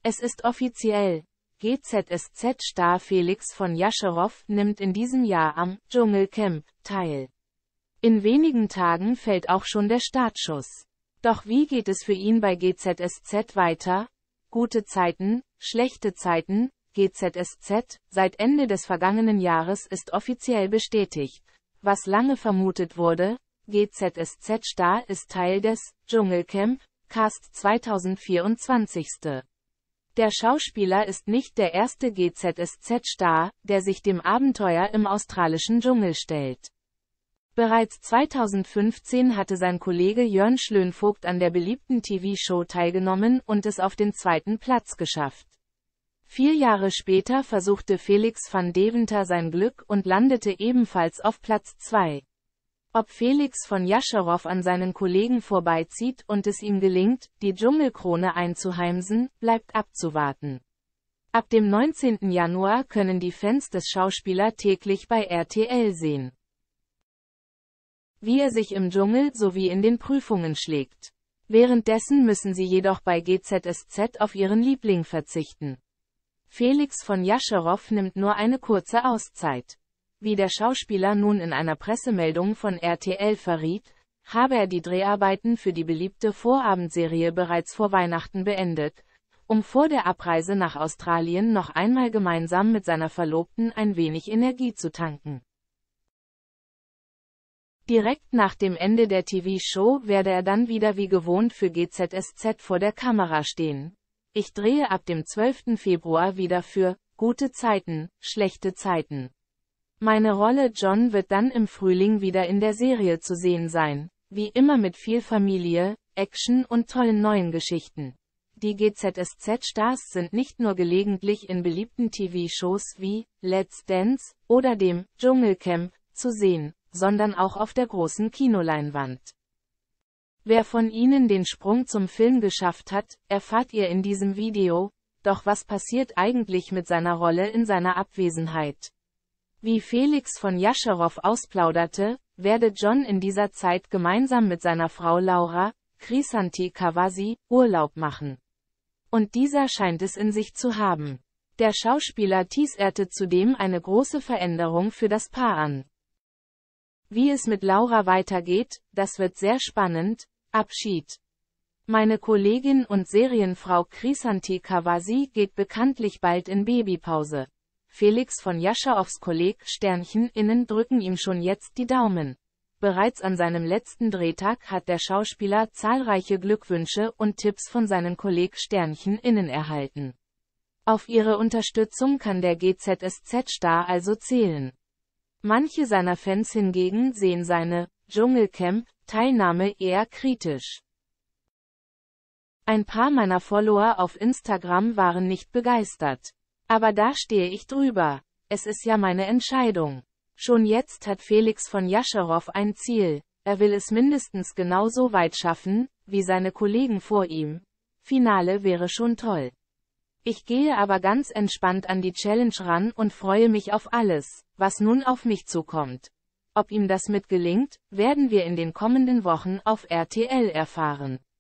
Es ist offiziell. GZSZ-Star Felix von Jascherow nimmt in diesem Jahr am Dschungelcamp teil. In wenigen Tagen fällt auch schon der Startschuss. Doch wie geht es für ihn bei GZSZ weiter? Gute Zeiten, schlechte Zeiten, GZSZ, seit Ende des vergangenen Jahres ist offiziell bestätigt. Was lange vermutet wurde, GZSZ-Star ist Teil des Dschungelcamp Cast 2024. Der Schauspieler ist nicht der erste GZSZ-Star, der sich dem Abenteuer im australischen Dschungel stellt. Bereits 2015 hatte sein Kollege Jörn Schlönvogt an der beliebten TV-Show teilgenommen und es auf den zweiten Platz geschafft. 4 Jahre später versuchte Felix van Deventer sein Glück und landete ebenfalls auf Platz 2. Ob Felix von Jascherow an seinen Kollegen vorbeizieht und es ihm gelingt, die Dschungelkrone einzuheimsen, bleibt abzuwarten. Ab dem 19. Januar können die Fans des Schauspielers täglich bei RTL sehen, wie er sich im Dschungel sowie in den Prüfungen schlägt. Währenddessen müssen sie jedoch bei GZSZ auf ihren Liebling verzichten. Felix von Jascherow nimmt nur eine kurze Auszeit. Wie der Schauspieler nun in einer Pressemeldung von RTL verriet, habe er die Dreharbeiten für die beliebte Vorabendserie bereits vor Weihnachten beendet, um vor der Abreise nach Australien noch einmal gemeinsam mit seiner Verlobten ein wenig Energie zu tanken. Direkt nach dem Ende der TV-Show werde er dann wieder wie gewohnt für GZSZ vor der Kamera stehen. Ich drehe ab dem 12. Februar wieder für Gute Zeiten, schlechte Zeiten. Meine Rolle John wird dann im Frühling wieder in der Serie zu sehen sein, wie immer mit viel Familie, Action und tollen neuen Geschichten. Die GZSZ-Stars sind nicht nur gelegentlich in beliebten TV-Shows wie Let's Dance oder dem Dschungelcamp zu sehen, sondern auch auf der großen Kinoleinwand. Wer von ihnen den Sprung zum Film geschafft hat, erfahrt ihr in diesem Video. Doch was passiert eigentlich mit seiner Rolle in seiner Abwesenheit? Wie Felix von Jascherow ausplauderte, werde John in dieser Zeit gemeinsam mit seiner Frau Laura, Krisanti Kawasi, Urlaub machen. Und dieser scheint es in sich zu haben. Der Schauspieler teaserte zudem eine große Veränderung für das Paar an. Wie es mit Laura weitergeht, das wird sehr spannend. Abschied. Meine Kollegin und Serienfrau Krisanti Kawasi geht bekanntlich bald in Babypause. Felix von Jascherows Kolleg*innen drücken ihm schon jetzt die Daumen. Bereits an seinem letzten Drehtag hat der Schauspieler zahlreiche Glückwünsche und Tipps von seinen Kolleg*innen erhalten. Auf ihre Unterstützung kann der GZSZ-Star also zählen. Manche seiner Fans hingegen sehen seine Dschungelcamp-Teilnahme eher kritisch. Ein paar meiner Follower auf Instagram waren nicht begeistert. Aber da stehe ich drüber. Es ist ja meine Entscheidung. Schon jetzt hat Felix von Jascherow ein Ziel. Er will es mindestens genauso weit schaffen, wie seine Kollegen vor ihm. Finale wäre schon toll. Ich gehe aber ganz entspannt an die Challenge ran und freue mich auf alles, was nun auf mich zukommt. Ob ihm das mitgelingt, werden wir in den kommenden Wochen auf RTL erfahren.